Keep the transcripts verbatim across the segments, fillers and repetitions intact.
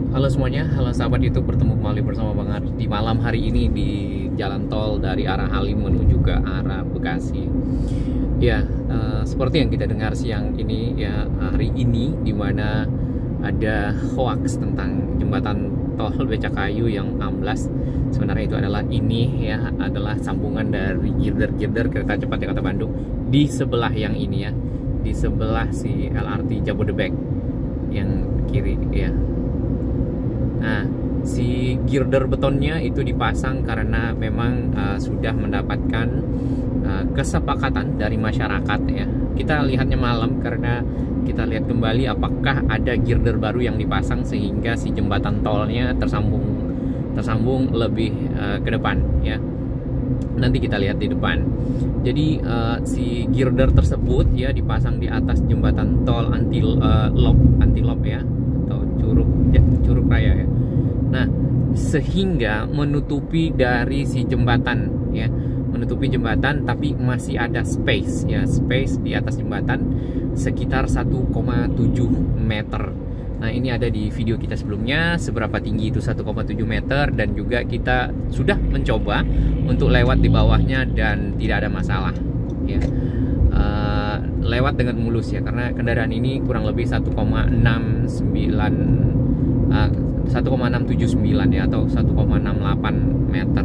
Halo semuanya, halo sahabat YouTube, bertemu kembali bersama Bang Ari di malam hari ini di jalan tol dari arah Halim menuju ke arah Bekasi. Ya, uh, seperti yang kita dengar siang ini ya, hari ini di mana ada hoax tentang jembatan tol Becakayu yang amblas. Sebenarnya itu adalah ini ya, adalah sambungan dari girder-girder kereta cepat Jakarta Bandung di sebelah yang ini ya, di sebelah si L R T Jabodebek yang kiri ya. Nah, si girder betonnya itu dipasang karena memang uh, sudah mendapatkan uh, kesepakatan dari masyarakat ya. Kita lihatnya malam karena kita lihat kembali apakah ada girder baru yang dipasang sehingga si jembatan tolnya tersambung tersambung lebih uh, ke depan ya. Nanti kita lihat di depan. Jadi uh, si girder tersebut ya dipasang di atas jembatan tol anti uh, lob anti lob ya, atau curug ya, curug raya ya. Nah, sehingga menutupi dari si jembatan ya, menutupi jembatan tapi masih ada space ya, space di atas jembatan sekitar satu koma tujuh meter. Nah, ini ada di video kita sebelumnya seberapa tinggi itu satu koma tujuh meter, dan juga kita sudah mencoba untuk lewat di bawahnya dan tidak ada masalah ya. Uh, lewat dengan mulus ya, karena kendaraan ini kurang lebih satu koma enam sembilan uh, satu koma enam tujuh sembilan ya, atau satu koma enam delapan meter.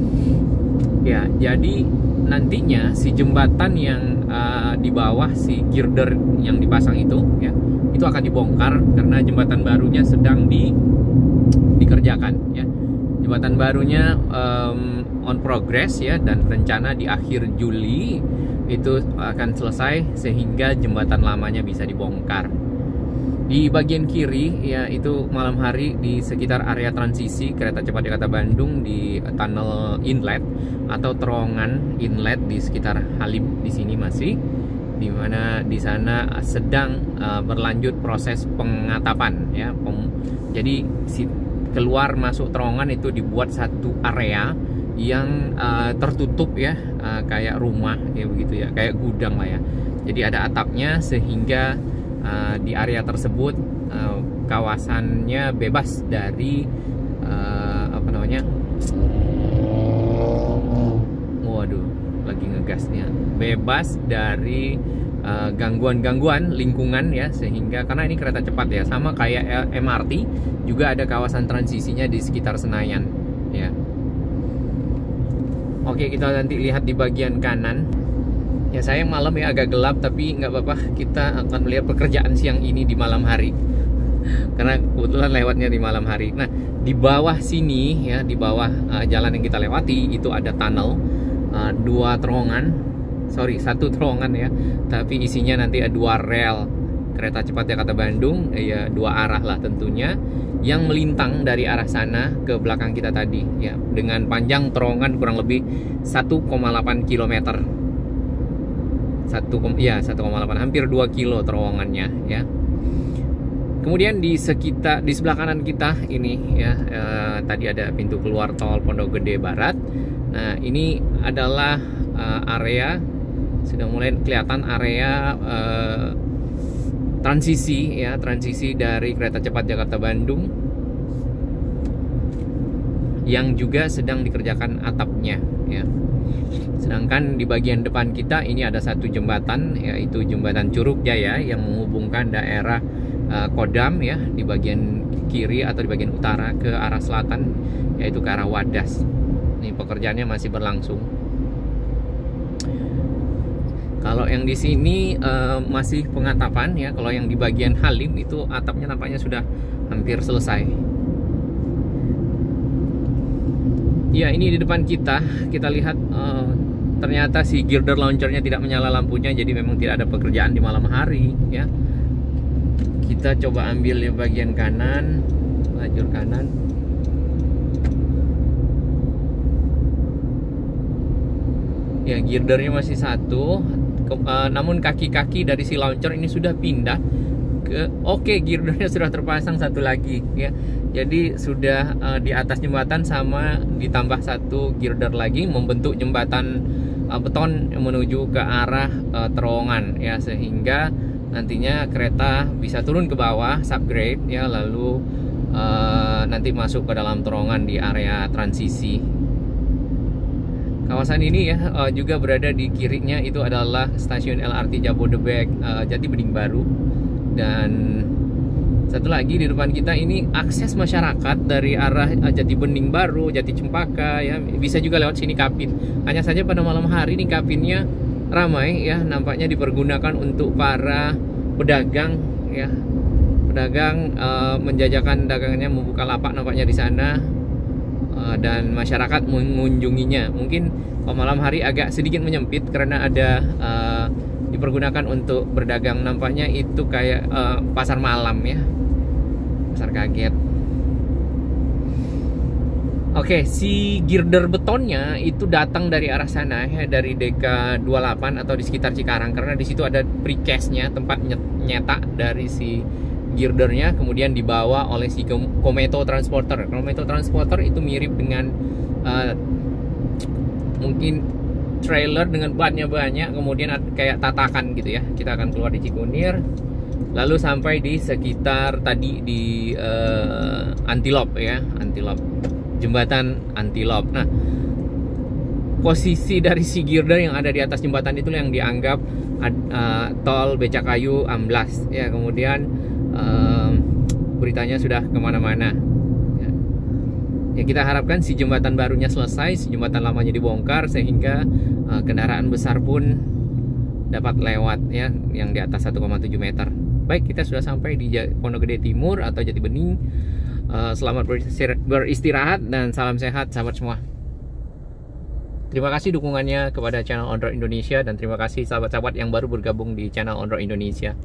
Ya, jadi nantinya si jembatan yang uh, di bawah si girder yang dipasang itu ya, itu akan dibongkar karena jembatan barunya sedang di dikerjakan ya. Jembatan barunya um, on progress ya, dan rencana di akhir Juli itu akan selesai sehingga jembatan lamanya bisa dibongkar. Di bagian kiri ya, itu malam hari di sekitar area transisi kereta cepat Jakarta Bandung di tunnel inlet atau terowongan inlet di sekitar Halim di sini masih, di mana di sana sedang uh, berlanjut proses pengatapan ya. Pem, jadi si keluar masuk terowongan itu dibuat satu area yang uh, tertutup ya, uh, kayak rumah ya begitu ya, kayak gudang lah ya. Jadi ada atapnya sehingga Uh, di area tersebut uh, kawasannya bebas dari uh, apa namanya, waduh lagi ngegasnya, bebas dari gangguan-gangguan uh, lingkungan ya, sehingga karena ini kereta cepat ya, sama kayak M R T juga ada kawasan transisinya di sekitar Senayan ya. Oke, kita nanti lihat di bagian kanan. Ya, sayang malam ya, agak gelap, tapi nggak apa-apa, kita akan melihat pekerjaan siang ini di malam hari karena kebetulan lewatnya di malam hari. Nah, di bawah sini ya, di bawah uh, jalan yang kita lewati itu ada tunnel, uh, dua terowongan, sorry satu terowongan ya, tapi isinya nanti ada dua rel kereta cepat Jakarta Bandung ya, dua arah lah tentunya, yang melintang dari arah sana ke belakang kita tadi ya, dengan panjang terowongan kurang lebih satu koma delapan kilometer. satu ya satu koma delapan, hampir dua kilo terowongannya ya. Kemudian di sekitar di sebelah kanan kita ini ya, eh, tadi ada pintu keluar tol Pondok Gede Barat. Nah, ini adalah eh, area, sudah mulai kelihatan area eh, transisi ya, transisi dari kereta cepat Jakarta Bandung yang juga sedang dikerjakan atapnya ya. Sedangkan di bagian depan kita ini ada satu jembatan, yaitu jembatan Curug Jaya yang menghubungkan daerah uh, Kodam ya, di bagian kiri atau di bagian utara ke arah selatan, yaitu ke arah Wadas. Ini pekerjaannya masih berlangsung. Kalau yang di sini uh, masih pengatapan ya. Kalau yang di bagian Halim itu atapnya nampaknya sudah hampir selesai. Ya, ini di depan kita, kita lihat uh, ternyata si girder launchernya tidak menyala lampunya, jadi memang tidak ada pekerjaan di malam hari ya. Kita coba ambil di bagian kanan, lajur kanan. Ya, girdernya masih satu, ke, uh, namun kaki-kaki dari si launcher ini sudah pindah ke, oke okay, girdernya sudah terpasang satu lagi ya. Jadi sudah uh, di atas jembatan sama ditambah satu girder lagi membentuk jembatan uh, beton menuju ke arah uh, terowongan ya, sehingga nantinya kereta bisa turun ke bawah, subgrade ya, lalu uh, nanti masuk ke dalam terowongan di area transisi. Kawasan ini ya uh, juga berada di kirinya itu adalah stasiun L R T Jabodebek uh, Jati Bening Baru, dan satu lagi di depan kita ini akses masyarakat dari arah uh, Jati Bening Baru, Jati Cempaka ya, bisa juga lewat sini Kapin. Hanya saja pada malam hari ini Kapinnya ramai ya, nampaknya dipergunakan untuk para pedagang ya, pedagang uh, menjajakan dagangannya, membuka lapak nampaknya di sana, uh, dan masyarakat mengunjunginya. Mungkin kalau malam hari agak sedikit menyempit karena ada uh, dipergunakan untuk berdagang, nampaknya itu kayak uh, pasar malam ya, pasar kaget. Oke, si girder betonnya itu datang dari arah sana ya, dari D K dua puluh delapan atau di sekitar Cikarang, karena di situ ada precast-nya, tempat nyetak dari si girdernya, kemudian dibawa oleh si Kometo Transporter. Kometo Transporter itu mirip dengan uh, mungkin trailer dengan bannya banyak, kemudian kayak tatakan gitu ya. Kita akan keluar di Cikunir, lalu sampai di sekitar tadi di uh, Antilop ya, Antilop. Jembatan Antilop. Nah, posisi dari si girder yang ada di atas jembatan itu yang dianggap uh, tol Becakayu amblas ya. Kemudian uh, beritanya sudah kemana-mana ya. Ya, kita harapkan si jembatan barunya selesai, si jembatan lamanya dibongkar, sehingga uh, kendaraan besar pun dapat lewat ya, yang di atas satu koma tujuh meter. Baik, kita sudah sampai di Pondok Gede Timur atau Jati Bening. Uh, selamat beristirahat dan salam sehat sahabat semua. Terima kasih dukungannya kepada channel On Road Indonesia, dan terima kasih sahabat-sahabat yang baru bergabung di channel On Road Indonesia.